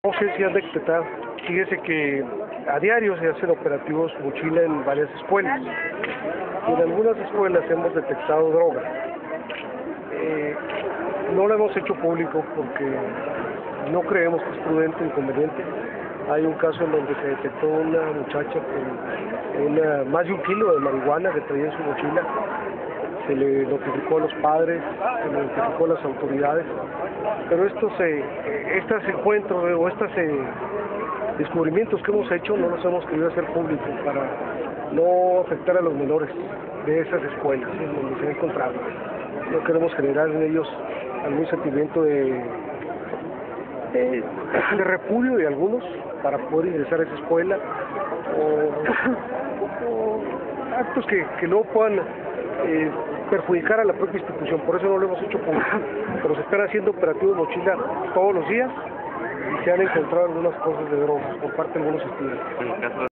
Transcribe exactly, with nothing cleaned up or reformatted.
No sé si han detectado, fíjese que a diario se hacen operativos mochila en varias escuelas. Y en algunas escuelas hemos detectado droga. Eh, no lo hemos hecho público porque no creemos que es prudente y conveniente. Hay un caso en donde se detectó una muchacha con una, más de un kilo de marihuana que traía en su mochila. Se le notificó a los padres, se le notificó a las autoridades, pero estos, eh, estos encuentros o estos eh, descubrimientos que hemos hecho no los hemos querido hacer públicos para no afectar a los menores de esas escuelas en donde se han encontrado. No queremos generar en ellos algún sentimiento de, de, de repudio de algunos para poder ingresar a esa escuela o, o actos que, que no puedan eh, perjudicar a la propia institución. Por eso no lo hemos hecho público, pero se están haciendo operativos mochila todos los días y se han encontrado algunas cosas de drogas por parte de algunos estudiantes.